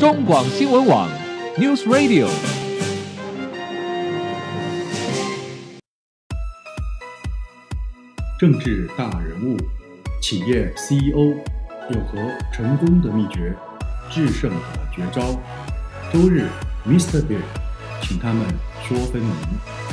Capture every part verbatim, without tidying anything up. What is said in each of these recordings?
中广新闻网 News Radio。 政治大人物、企业 C E O 有何成功的秘诀、制胜的绝招？周日 Mister Big 请他们说分明。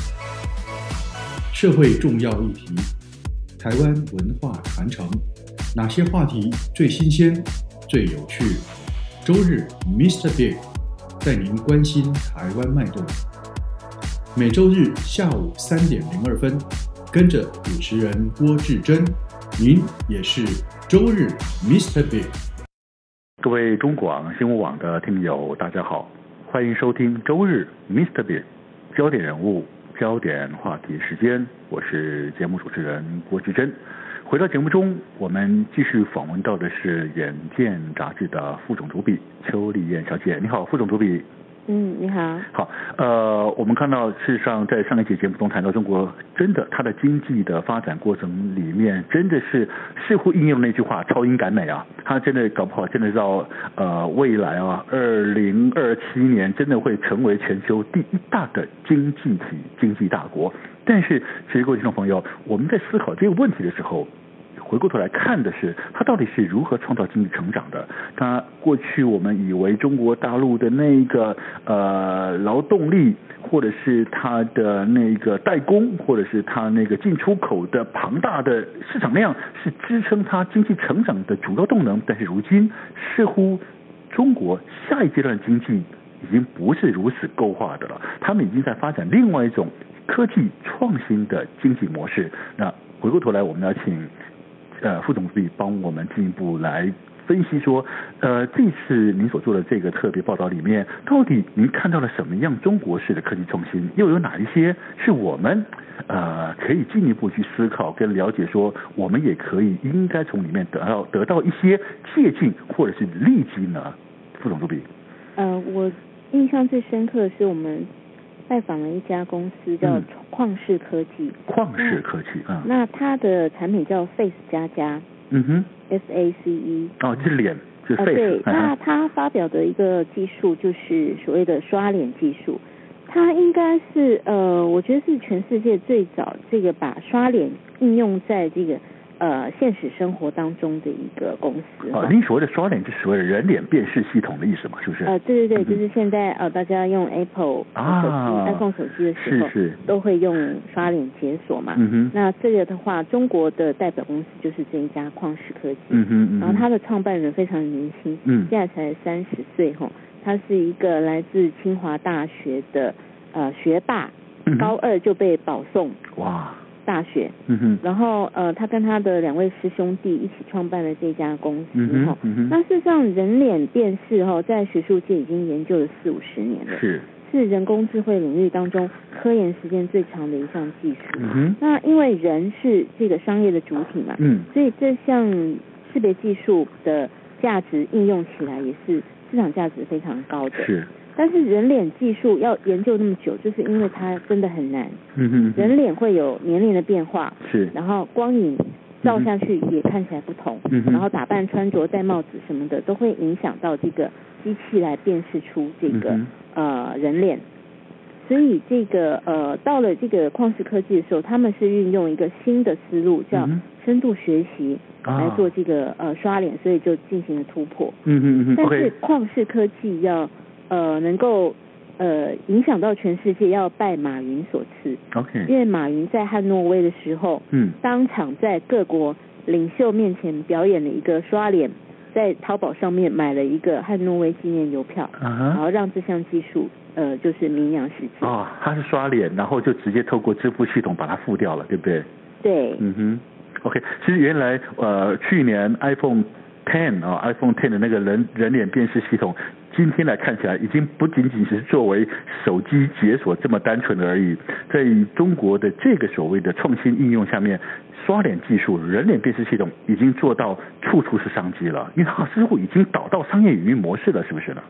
社会重要议题，台湾文化传承，哪些话题最新鲜、最有趣？周日 Mister Big 带您关心台湾脉动。每周日下午三点零二分。跟着主持人郭志珍，您也是周日 Mister Big。 各位中广新闻网的听友，大家好，欢迎收听周日 Mister Big 焦点人物、焦点话题时间，我是节目主持人郭志珍。回到节目中，我们继续访问到的是《远见》杂志的副总主笔邱丽燕小姐。你好，副总主笔。 嗯，你好。 好，呃，我们看到，事实上，在上一期节目中谈到中国，真的它的经济的发展过程里面，真的是似乎应用那句话“超英赶美”啊，它真的搞不好，真的到呃未来啊，二零二七年真的会成为全球第一大的经济体、经济大国。但是，其实各位听众朋友，我们在思考这个问题的时候，回过头来看的是，它到底是如何创造经济成长的？它过去我们以为中国大陆的那个呃劳动力，或者是它的那个代工，或者是它那个进出口的庞大的市场量，是支撑它经济成长的主要动能。但是如今，似乎中国下一阶段的经济已经不是如此构化的了，他们已经在发展另外一种科技创新的经济模式。那回过头来，我们要请。呃，副总主笔帮我们进一步来分析说，呃，这次您所做的这个特别报道里面，到底您看到了什么样中国式的科技创新？又有哪一些是我们呃可以进一步去思考跟了解说，我们也可以应该从里面得到得到一些借鉴或者是利基呢？副总主笔。 呃，我印象最深刻的是我们拜访了一家公司叫旷视科技。 旷视科技啊、嗯， 那它的产品叫 Face 加加， 嗯哼 ，F A C E。 哦，就是脸，就是 Face。 呃、对，那嗯、 它发表的一个技术就是所谓的刷脸技术，它应该是呃，我觉得是全世界最早这个把刷脸应用在这个。呃，现实生活当中的一个公司。 哦，您所谓的刷脸就是所谓的人脸辨识系统的意思嘛，是不是？ 呃，对对对，嗯、就是现在呃，大家用 Apple 啊手机、iPhone 手机的时候， 是是都会用刷脸解锁嘛。 嗯哼。 那这个的话，中国的代表公司就是这一家旷视科技。 嗯哼嗯哼。 然后它的创办人非常年轻， 嗯， 现在才三十岁吼，他是一个来自清华大学的呃学霸， 嗯、 高二就被保送。 哇。 大学， 嗯哼， 然后呃，他跟他的两位师兄弟一起创办了这家公司哈、 嗯嗯。 那事实上，人脸辨识哈，在学术界已经研究了四五十年了， 是是人工智慧领域当中科研时间最长的一项技术。 嗯哼， 那因为人是这个商业的主体嘛， 嗯， 所以这项识别技术的价值应用起来也是市场价值非常高的。 是。 但是人脸技术要研究那么久，就是因为它真的很难。 嗯哼， 人脸会有年龄的变化， 是， 然后光影照下去也看起来不同， 嗯哼， 然后打扮、穿着、戴帽子什么的，都会影响到这个机器来辨识出这个、 嗯、 呃人脸。所以这个呃到了这个旷视科技的时候，他们是运用一个新的思路，叫深度学习、嗯、来做这个、啊、呃刷脸，所以就进行了突破。 嗯哼嗯哼， 但是旷视科技要呃，能够呃影响到全世界，要拜马云所赐。 OK， 因为马云在汉诺威的时候， 嗯， 当场在各国领袖面前表演了一个刷脸，在淘宝上面买了一个汉诺威纪念邮票， uh-huh. 然后让这项技术呃就是名扬世界。 哦，他是刷脸，然后就直接透过支付系统把它付掉了，对不对？ 对。 嗯哼 ，OK， 其实原来呃去年 iPhone Ten 啊、哦、iPhone Ten 的那个人人脸辨识系统。今天来看起来，已经不仅仅是作为手机解锁这么单纯的而已。在中国的这个所谓的创新应用下面，刷脸技术、人脸辨识系统已经做到处处是商机了，因为它似乎已经导到商业营运模式了，是不是呢？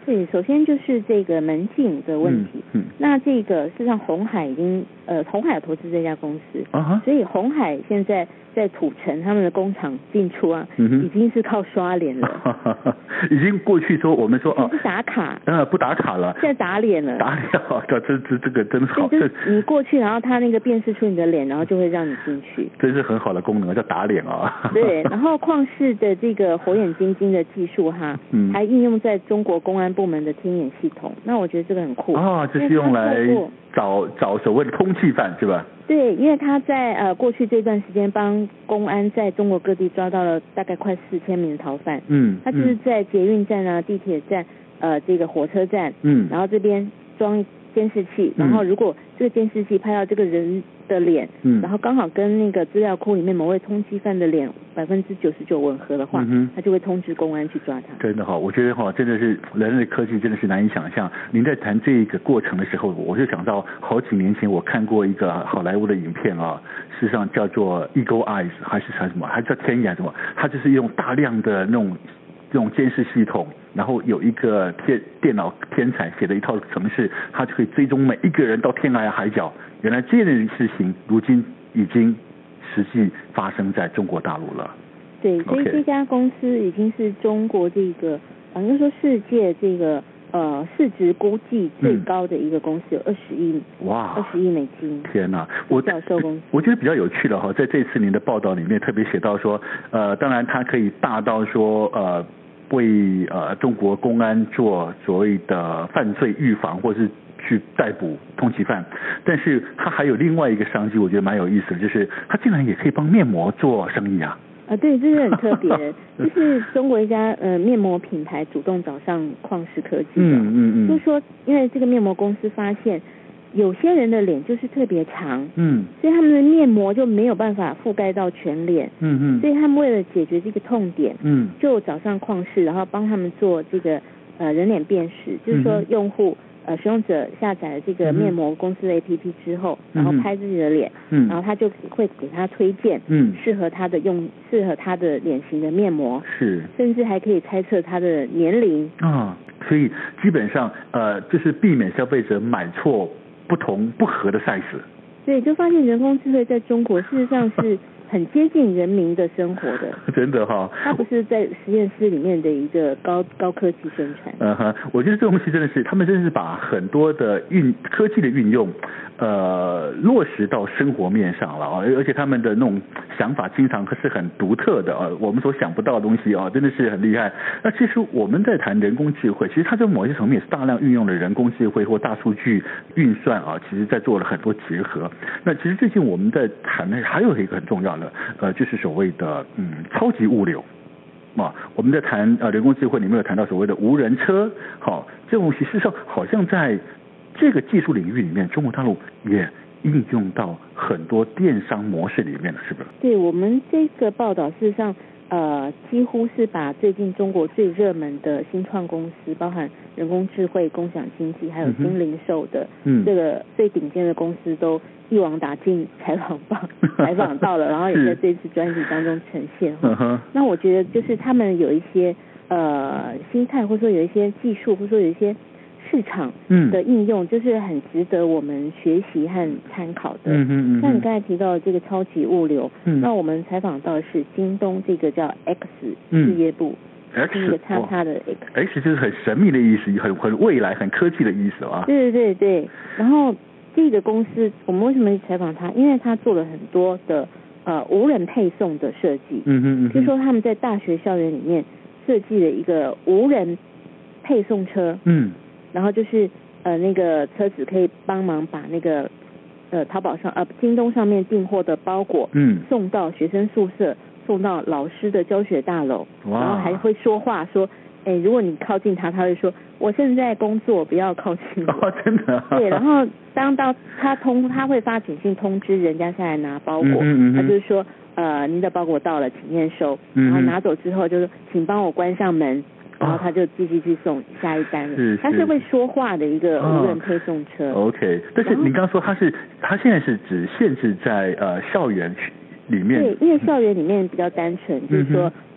对，首先就是这个门禁的问题。 嗯，嗯那这个事实上鸿海已经呃，鸿海有投资这家公司， 啊、 所以鸿海现在在土城他们的工厂进出啊， 嗯、 已经是靠刷脸了。 已经过去说我们说哦， 是打卡， 呃，不打卡了， 现在打脸了。 打脸，这这这这个真好。 对，就是你过去，然后他那个辨识出你的脸，然后就会让你进去。 真是很好的功能，叫打脸啊。 对，然后旷视的这个火眼金睛的技术哈， 嗯， 还应用在中国公安部门的天眼系统。那我觉得这个很酷。 哦，这是用来找找所谓的通缉犯是吧？ 对，因为他在呃过去这段时间帮公安在中国各地抓到了大概快四千名逃犯。 嗯， 他就是在捷运站啊、地铁站、呃这个火车站， 嗯， 然后这边装监视器，然后如果这个监视器拍到这个人的脸， 嗯， 然后刚好跟那个资料库里面某位通缉犯的脸百分之九十九吻合的话， 嗯， 他就会通知公安去抓他。 真的哈、哦，我觉得哈、哦，真的是人类科技真的是难以想象。您在谈这个过程的时候，我就想到好几年前我看过一个好莱坞的影片啊，事实上叫做 Eagle Eyes 还是什么，还叫天眼什么，它就是用大量的那种这种监视系统，然后有一个天电脑天才写的一套程式，它就可以追踪每一个人到天涯海角。原来这件事情如今已经实际发生在中国大陆了。 对，所以这家公司已经是中国这个，好像说世界这个呃市值估计最高的一个公司，有二十亿哇， 二十亿美金。 天哪！我销售公司， 我觉得比较有趣的哈，在这次您的报道里面特别写到说，呃，当然它可以大到说呃。为呃中国公安做所谓的犯罪预防，或是去逮捕通缉犯，但是它还有另外一个商机，我觉得蛮有意思的，就是它竟然也可以帮面膜做生意啊！ 啊，对，这是很特别的，就是中国一家呃面膜品牌主动找上旷视科技的， 嗯嗯嗯， 就是说，因为这个面膜公司发现。有些人的脸就是特别长， 嗯， 所以他们的面膜就没有办法覆盖到全脸， 嗯嗯， 所以他们为了解决这个痛点， 嗯， 就找上旷视，然后帮他们做这个呃人脸辨识，就是说用户呃使用者下载了这个面膜公司的 A P P 之后， 嗯、 然后拍自己的脸， 嗯， 然后他就会给他推荐， 嗯， 适合他的用适合他的脸型的面膜， 是， 甚至还可以猜测他的年龄啊，所以基本上呃就是避免消费者买错。不同不合的 size， 对，就发现人工智慧在中国事实上是很接近人民的生活的， 真的哈、哦， 它不是在实验室里面的一个高高科技生产。 嗯哼，我觉得这东西真的是，他们真的是把很多的运科技的运用，呃，落实到生活面上了啊，而且他们的那种想法经常是很独特的啊，我们所想不到的东西啊，真的是很厉害。那其实我们在谈人工智慧，其实它在某些层面也是大量运用了人工智慧或大数据运算啊，其实在做了很多结合。那其实最近我们在谈的还有一个很重要的，呃，就是所谓的嗯超级物流。啊，我们在谈呃人工智慧里面有谈到所谓的无人车，好，这种事实上好像在这个技术领域里面，中国大陆也应用到很多电商模式里面了，是不是？ 对，我们这个报道事实上呃几乎是把最近中国最热门的新创公司，包含人工智慧、共享经济还有新零售的、嗯、这个最顶尖的公司都一网打尽采访到采访到了，然后也在这次专题当中呈现。 嗯、 那我觉得就是他们有一些呃心态，或者说有一些技术，或者说有一些市场的应用，嗯、就是很值得我们学习和参考的。 嗯嗯嗯。 像你刚才提到的这个超级物流， 嗯、 那我们采访到的是京东这个叫 X 事业部。 X 是一个叉叉的 X， X 就是很神秘的意思，很很未来、很科技的意思啊。 对对对对，然后这个公司我们为什么采访他？因为他做了很多的呃无人配送的设计。 嗯哼嗯哼。 就是说他们在大学校园里面设计了一个无人配送车。 嗯。 然后就是呃那个车子可以帮忙把那个呃淘宝上呃京东上面订货的包裹， 嗯，送到学生宿舍。送到老师的教学大楼， 然后还会说话说，哎，如果你靠近他，他会说我现在工作，不要靠近我。 哦，真的、啊。 对，然后当到他通，他会发简讯通知人家下来拿包裹， 嗯嗯嗯他就是说，呃，您的包裹到了，请验收。嗯、然后拿走之后，就是请帮我关上门。然后他就继续去送下一单了。 是， 他是会说话的一个无人配送车。 哦、OK， 但是你刚刚说他是，他现在是只限制在呃校园里面。 对，因为校园里面比较单纯，就是说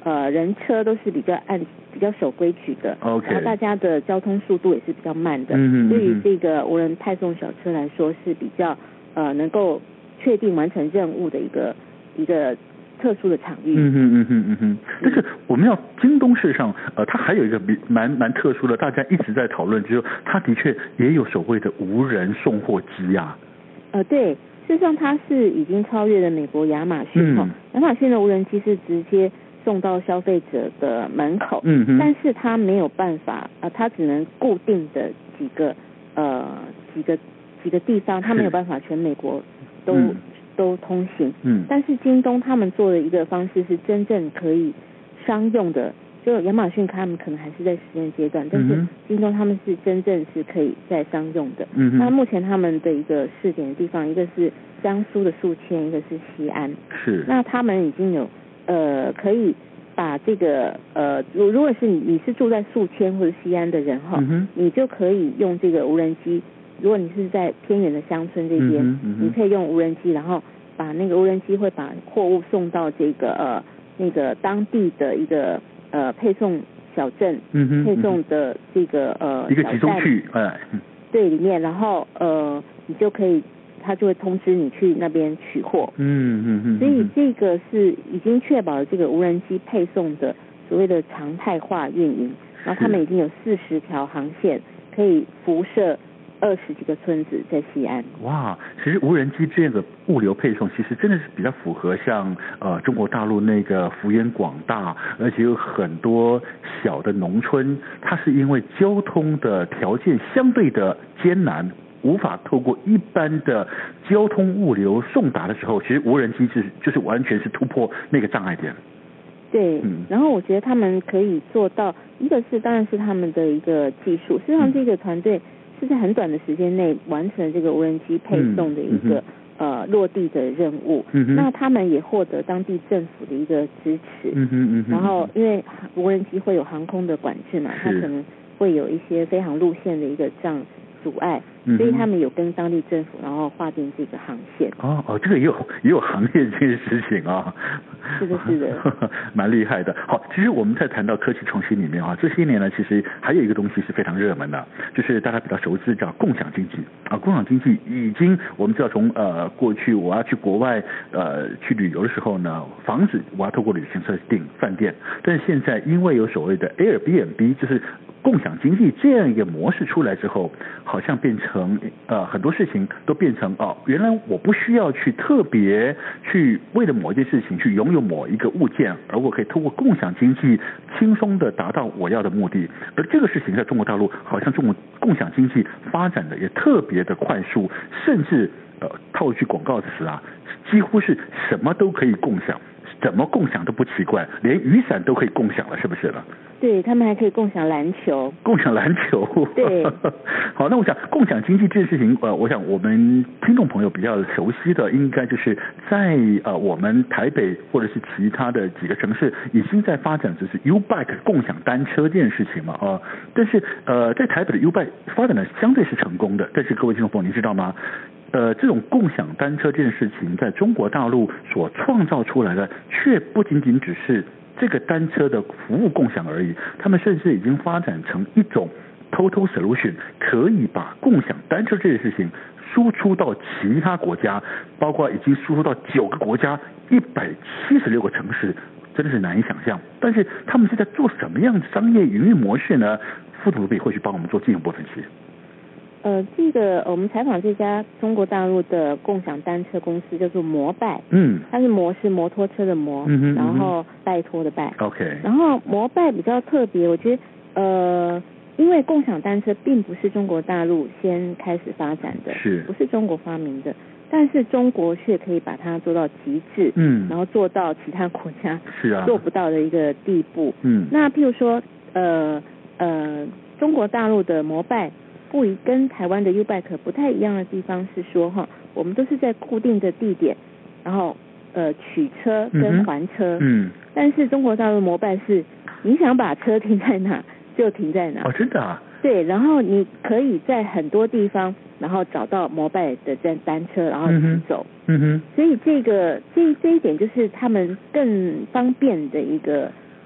呃人车都是比较按比较守规矩的 ，OK， 然后大家的交通速度也是比较慢的， 嗯嗯嗯对于这个无人派送小车来说是比较呃能够确定完成任务的一个一个特殊的场域。 嗯哼嗯哼嗯哼。但是我们要京东事实上，呃，它还有一个比蛮蛮特殊的，大家一直在讨论，就是它的确也有所谓的无人送货机啊。 呃，对，事实上它是已经超越了美国亚马逊哈、 嗯， 亚马逊的无人机是直接送到消费者的门口， 嗯哼， 但是它没有办法，呃，它只能固定的几个呃几个几个地方，它没有办法全美国都、 嗯、 都通行。 嗯， 但是京东他们做的一个方式是真正可以商用的，就亚马逊他们可能还是在实验阶段，但是京东他们是真正是可以在商用的。 嗯哼， 那目前他们的一个试点的地方，一个是江苏的宿迁，一个是西安。 是。 那他们已经有呃可以把这个呃，如如果是你你是住在宿迁或者西安的人哈、 嗯， 你就可以用这个无人机。如果你是在偏远的乡村这边、 嗯嗯， 你可以用无人机，然后把那个无人机会把货物送到这个呃那个当地的一个呃配送小镇， 嗯哼， 配送的这个呃一个集中区，哎， 对里面，然后呃你就可以，他就会通知你去那边取货。 嗯嗯嗯。 所以这个是已经确保了这个无人机配送的所谓的常态化运营，然后他们已经有四十条航线可以辐射二十几个村子在西安。 哇，其实无人机这个物流配送，其实真的是比较符合像呃中国大陆那个幅员广大，而且有很多小的农村，它是因为交通的条件相对的艰难，无法透过一般的交通物流送达的时候，其实无人机是就是完全是突破那个障碍点。 对， 嗯， 然后我觉得他们可以做到，一个是当然是他们的一个技术，事实上这个团队是在很短的时间内完成这个无人机配送的一个、嗯嗯、呃落地的任务、嗯。那他们也获得当地政府的一个支持。 嗯哼嗯哼。 然后因为无人机会有航空的管制嘛，它可能会有一些飞航路线的一个这样阻碍，所以他们有跟当地政府然后划定这个航线。 哦哦，这个也有也有行业这件事情啊。 是的，是的， 蛮厉害的。好，其实我们在谈到科技创新里面啊，这些年呢，其实还有一个东西是非常热门的，就是大家比较熟知叫共享经济啊。共享经济已经我们知道从呃过去我要去国外呃去旅游的时候呢，房子我要透过旅行社订饭店，但是现在因为有所谓的 Airbnb， 就是共享经济这样一个模式出来之后，好像变成呃很多事情都变成哦，原来我不需要去特别去为了某一件事情去拥有某一个物件，而我可以通过共享经济轻松的达到我要的目的。而这个事情在中国大陆好像中国共享经济发展的也特别的快速，甚至呃套一句广告词啊，几乎是什么都可以共享。怎么共享都不奇怪，连雨伞都可以共享了，是不是了？ 对，他们还可以共享篮球。 共享篮球。 对。 好，那我想共享经济这件事情，呃，我想我们听众朋友比较熟悉的，应该就是在呃我们台北或者是其他的几个城市，已经在发展就是 U-Bike 共享单车这件事情嘛，啊、呃，但是呃在台北的 U-Bike 发展的相对是成功的，但是各位听众朋友，你知道吗？呃，这种共享单车这件事情，在中国大陆所创造出来的，却不仅仅只是这个单车的服务共享而已。他们甚至已经发展成一种 total solution， 可以把共享单车这件事情输出到其他国家，包括已经输出到九个国家、一百七十六个城市，真的是难以想象。但是他们是在做什么样的商业营运模式呢？副主笔会去帮我们做进一步分析。 呃，这个我们采访这家中国大陆的共享单车公司叫做摩拜， 嗯， 它是摩是摩托车的摩， 嗯哼， 然后拜托的拜 ，OK， 然后摩拜比较特别，我觉得呃，因为共享单车并不是中国大陆先开始发展的， 是， 不是中国发明的，但是中国却可以把它做到极致， 嗯， 然后做到其他国家是啊做不到的一个地步， 嗯， 那譬如说呃呃，中国大陆的摩拜。不一跟台湾的 U-Bike 不太一样的地方是说哈，我们都是在固定的地点，然后呃取车跟还车， 嗯， 但是中国大陆摩拜是，你想把车停在哪就停在哪， 哦，真的啊， 对，然后你可以在很多地方，然后找到摩拜的单单车，然后骑走， 嗯哼， 所以这个这这一点就是他们更方便的一个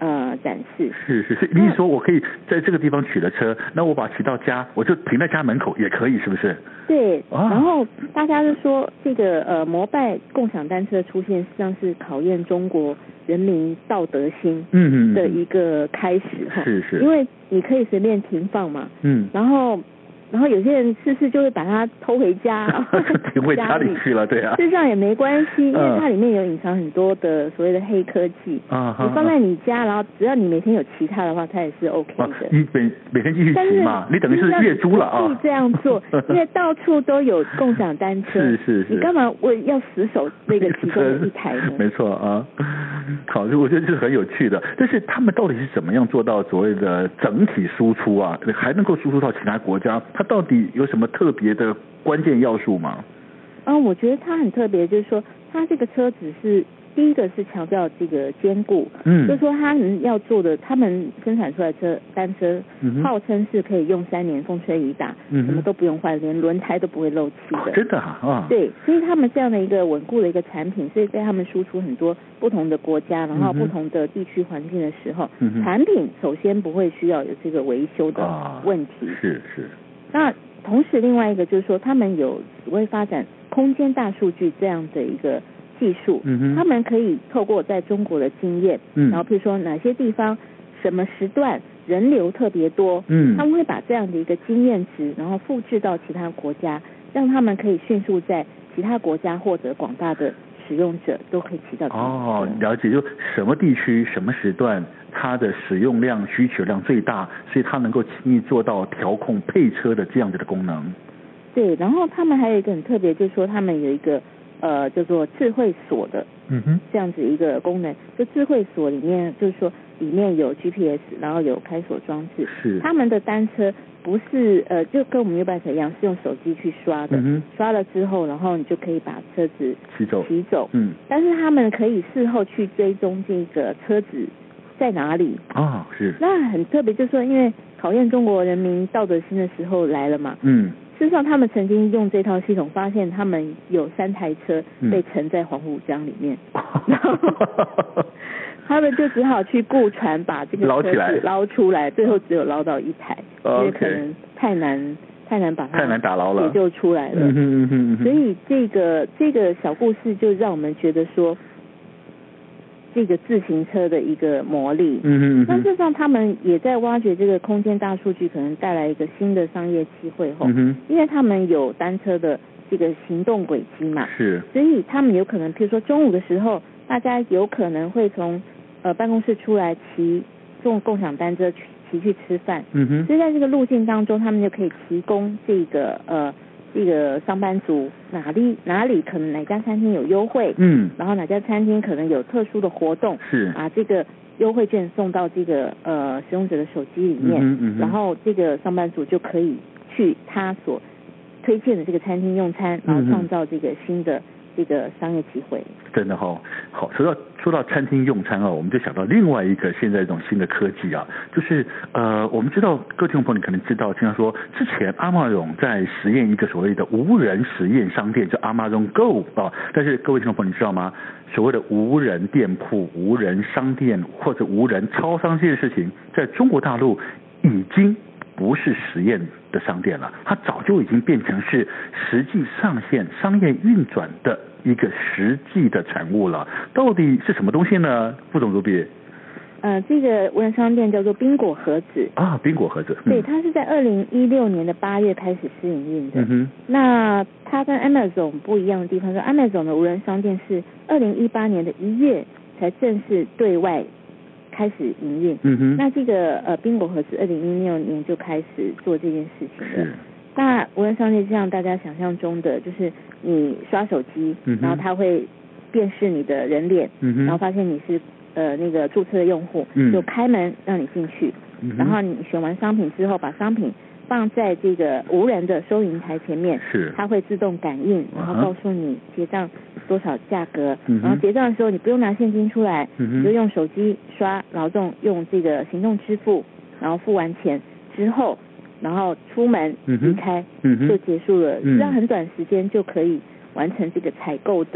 呃展示。 是是是，你说我可以在这个地方取了车，那我把它骑到家，我就停在家门口也可以，是不是？ 对， 啊、 然后大家就说这个呃摩拜共享单车的出现，实际上是考验中国人民道德心的一个开始哈、嗯。 是是， 因为你可以随便停放嘛， 嗯， 然后。然后有些人试试就会把它偷回家， 停回家里去了，对啊。 事实上也没关系，因为它里面有隐藏很多的所谓的黑科技。啊、嗯，你放在你家，然后只要你每天有骑它的话，它也是 OK 的。啊、 你每每天继续骑嘛，你等于是月租了啊。 可以这样做，因为到处都有共享单车。 是是是。 你干嘛我要死守那个其中的一台呢？ 没错啊。好，我觉得这是很有趣的。但是他们到底是怎么样做到所谓的整体输出啊，还能够输出到其他国家？它到底有什么特别的关键要素吗？ 嗯，我觉得它很特别，就是说它这个车子是第一个是强调这个坚固，嗯，就是说他们要做的，他们生产出来的车单车，嗯、号称是可以用三年风吹雨打，嗯，什么都不用换，连轮胎都不会漏气的。 哦、真的啊，啊， 对，所以他们这样的一个稳固的一个产品，所以在他们输出很多不同的国家，然后不同的地区环境的时候，嗯、产品首先不会需要有这个维修的问题。 啊、是是。 那同时另外一个就是说，他们有所谓发展空间大数据这样的一个技术，嗯、他们可以透过在中国的经验，嗯、然后譬如说哪些地方什么时段人流特别多，嗯、他们会把这样的一个经验值，然后复制到其他国家，让他们可以迅速在其他国家获得广大的使用者都可以骑到。 哦，了解，就什么地区什么时段它的使用量需求量最大，所以它能够轻易做到调控配车的这样子的功能。 对，然后他们还有一个很特别，就是说他们有一个呃叫做智慧锁的，嗯哼，这样子一个功能。就智慧锁里面就是说里面有 G P S， 然后有开锁装置。 是。 他们的单车不是呃就跟我们 U-Bike 一样，是用手机去刷的，嗯、刷了之后，然后你就可以把车子骑走。 骑走。嗯。但是他们可以事后去追踪这个车子在哪里。 哦，是。 那很特别，就是说因为考验中国人民道德心的时候来了嘛。 嗯。 事实上，他们曾经用这套系统，发现他们有三台车被沉在黄浦江里面，嗯、然后他们就只好去雇船把这个车子捞出来，最后只有捞到一台， 哦、 因为可能太难太难把它太难打捞了， 解救出来了。嗯嗯嗯、所以这个这个小故事就让我们觉得说，这个自行车的一个魔力。嗯嗯。那事实上，他们也在挖掘这个空间大数据，可能带来一个新的商业机会后。嗯哼。因为他们有单车的这个行动轨迹嘛。 是。 所以他们有可能，譬如说中午的时候，大家有可能会从呃办公室出来骑坐共享单车骑去吃饭。嗯哼。所以在这个路径当中，他们就可以提供这个呃。这个上班族哪里哪里可能哪家餐厅有优惠，嗯，然后哪家餐厅可能有特殊的活动， 是把这个优惠券送到这个呃使用者的手机里面，嗯嗯、然后这个上班族就可以去他所推荐的这个餐厅用餐，然后创造这个新的这个商业机会。 真的哈、哦，好，说到说到餐厅用餐啊，我们就想到另外一个现在这种新的科技啊，就是呃，我们知道各位听众朋友你可能知道，经常说之前Amazon在实验一个所谓的无人实验商店，叫 Amazon Go 啊，但是各位听众朋友你知道吗？所谓的无人店铺、无人商店或者无人超商这件事情，在中国大陆已经不是实验的商店了，它早就已经变成是实际上线商业运转的一个实际的产物了。到底是什么东西呢？副总主笔。 呃，这个无人商店叫做宾果盒子啊，宾果盒子。 嗯、对，它是在二零一六年的八月开始试营运的。嗯哼。那它跟 Amazon 不一样的地方是 ，Amazon 的无人商店是二零一八年的一月才正式对外开始营运。嗯哼。那这个呃宾果盒子二零一六年就开始做这件事情了。 是。 那无人商店就像大家想象中的，就是你刷手机，嗯、然后它会辨识你的人脸，嗯、然后发现你是呃那个注册的用户，嗯、就开门让你进去，嗯、然后你选完商品之后，把商品放在这个无人的收银台前面， 是它会自动感应，然后告诉你结账多少价格，嗯、然后结账的时候你不用拿现金出来，嗯、你就用手机刷，劳动用这个行动支付，然后付完钱之后。然后出门离开，嗯、就结束了，这样、嗯、很短时间就可以完成这个采购的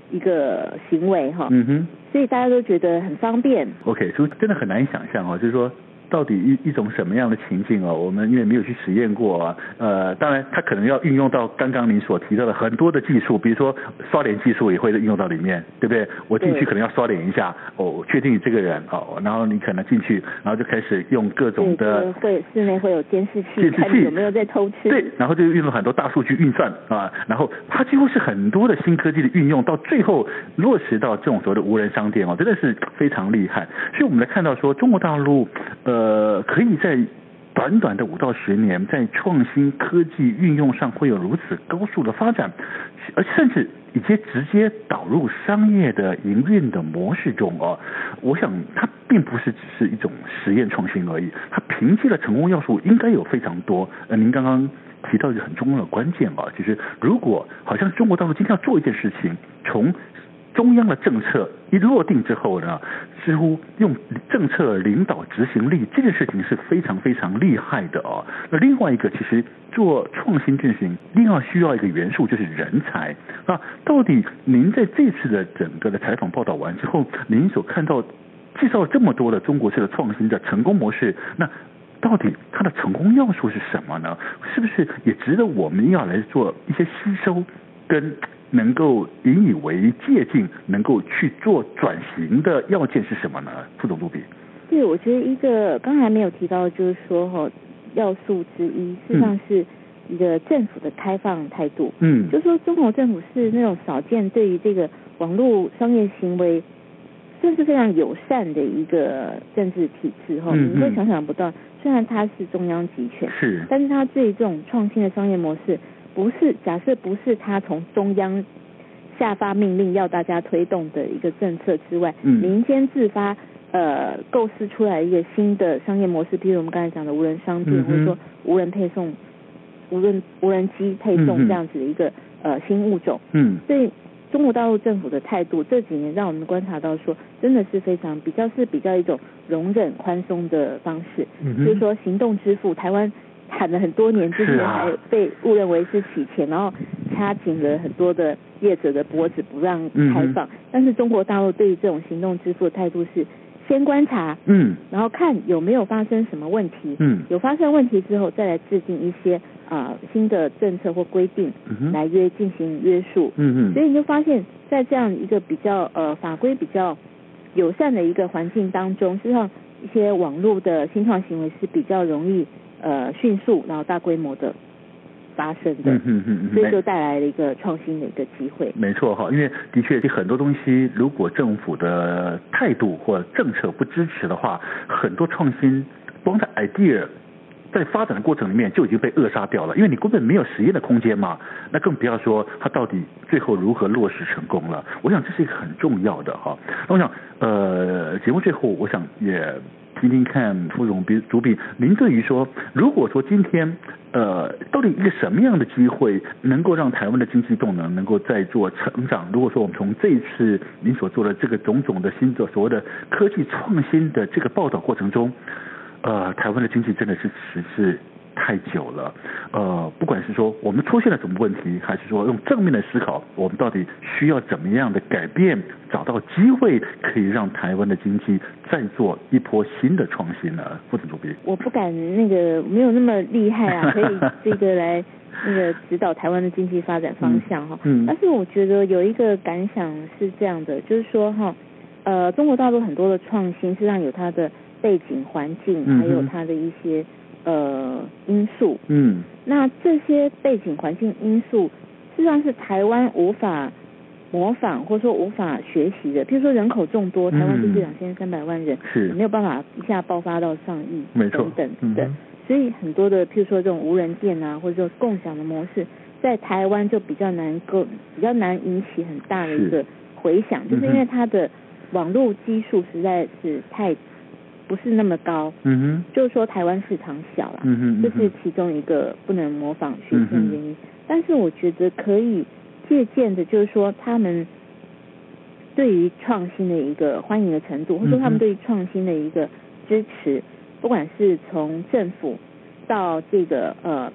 一个行为哈， 嗯哼， 所以大家都觉得很方便。 OK， 所以真的很难以想象哦，就是说。到底一一种什么样的情境哦？我们因为没有去实验过啊，呃，当然它可能要运用到刚刚您所提到的很多的技术，比如说刷脸技术也会运用到里面，对不对？我进去可能要刷脸一下，哦，确定你这个人哦，然后你可能进去，然后就开始用各种的会室内会有监视器，看你有没有在偷吃， 对，然后就运用很多大数据运算啊，然后它几乎是很多的新科技的运用，到最后落实到这种所谓的无人商店哦，真的是非常厉害。所以我们来看到说，中国大陆呃。呃，可以在短短的五到十年，在创新科技运用上会有如此高速的发展，而甚至已经直接导入商业的营运的模式中哦。我想它并不是只是一种实验创新而已，它凭借的成功要素应该有非常多。呃，您刚刚提到一个很重要的关键啊，就是如果好像中国大陆今天要做一件事情，从中央的政策一落定之后呢，似乎用政策领导执行力这件事情是非常非常厉害的哦。那另外一个，其实做创新振兴，另外需要一个元素就是人才啊。到底您在这次的整个的采访报道完之后，您所看到介绍这么多的中国式的创新的成功模式，那到底它的成功要素是什么呢？是不是也值得我们要来做一些吸收跟能够引以为借鉴，能够去做转型的要件是什么呢？副总主笔。 对，我觉得一个刚才没有提到，就是说哈、哦，要素之一，事实上是一个政府的开放态度。嗯，就是说中国政府是那种少见对于这个网络商业行为，算是非常友善的一个政治体制哈。嗯嗯，你会想想不到，虽然它是中央集权，是，但是它对这种创新的商业模式。不是，假设不是他从中央下发命令要大家推动的一个政策之外，嗯，民间自发呃构思出来一个新的商业模式，比如我们刚才讲的无人商店，嗯、或者说无人配送、无人无人机配送这样子的一个、嗯、呃新物种。嗯，所以中国大陆政府的态度这几年让我们观察到说，真的是非常比较是比较一种容忍宽松的方式，嗯、就是说行动支付，台湾。喊了很多年之前还被误认为是洗钱，然后掐紧了很多的业者的脖子不让开放、嗯、但是中国大陆对于这种行动支付的态度是先观察，嗯，然后看有没有发生什么问题，嗯，有发生问题之后再来制定一些啊、呃、新的政策或规定来约进行约束，嗯嗯，所以你就发现在这样一个比较呃法规比较友善的一个环境当中，事实上一些网络的新创行为是比较容易呃，迅速然后大规模的发生的，嗯嗯嗯，所以就带来了一个创新的一个机会。 没错哈，因为的确很多东西，如果政府的态度或政策不支持的话，很多创新光在 idea 在发展的过程里面就已经被扼杀掉了，因为你根本没有实验的空间嘛，那更不要说它到底最后如何落实成功了。我想这是一个很重要的哈。那我想呃，节目最后我想也。听听看，副总主笔，您对于说，如果说今天，呃，到底一个什么样的机会能够让台湾的经济动能能够再做成长？如果说我们从这一次您所做的这个种种的新的所谓的科技创新的这个报道过程中，呃，台湾的经济真的是迟滞太久了，呃，不管是说我们出现了什么问题，还是说用正面的思考，我们到底需要怎么样的改变，找到机会可以让台湾的经济再做一波新的创新呢？副总主编， 我不敢那个没有那么厉害啊，可以这个来那个指导台湾的经济发展方向哈、嗯嗯。但是我觉得有一个感想是这样的，就是说哈，呃，中国大陆很多的创新实际上有它的背景环境，还有它的一些。呃，因素，嗯，那这些背景环境因素，事实上是台湾无法模仿或者说无法学习的。譬如说人口众多，台湾就是两千三百万人，是没有办法一下爆发到上亿，没错，等等的、嗯。所以很多的譬如说这种无人店啊，或者说共享的模式，在台湾就比较难够比较难引起很大的一个回响，就是因为它的网络基数实在是太。不是那么高，嗯哼，就是说台湾市场小啦，嗯哼，这是其中一个不能模仿学习的原因、嗯。但是我觉得可以借鉴的，就是说他们对于创新的一个欢迎的程度，或者说他们对于创新的一个支持，不管是从政府到这个呃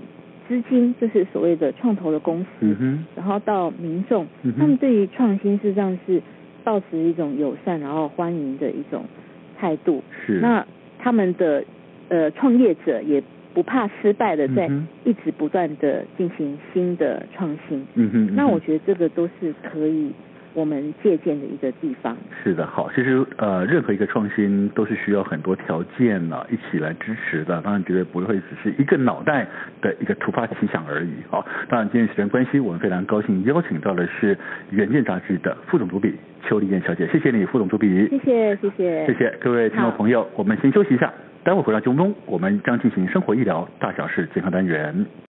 资金，就是所谓的创投的公司， 嗯哼， 然后到民众， 嗯哼他们对于创新事实上是抱持一种友善然后欢迎的一种态度。 是。 那他们的呃创业者也不怕失败的，在一直不断的进行新的创新。 嗯哼，嗯哼那我觉得这个都是可以我们借鉴的一个地方。 是的，好，其实呃，任何一个创新都是需要很多条件呢、啊、一起来支持的，当然绝对不会只是一个脑袋的一个突发奇想而已。好，当然今天时间关系，我们非常高兴邀请到的是《远见》杂志的副总主笔邱丽燕小姐，谢谢你，副总主笔。 谢谢，谢谢， 谢谢各位听众朋友，我们先休息一下，待会回到节目中，我们将进行生活医疗大小事健康单元。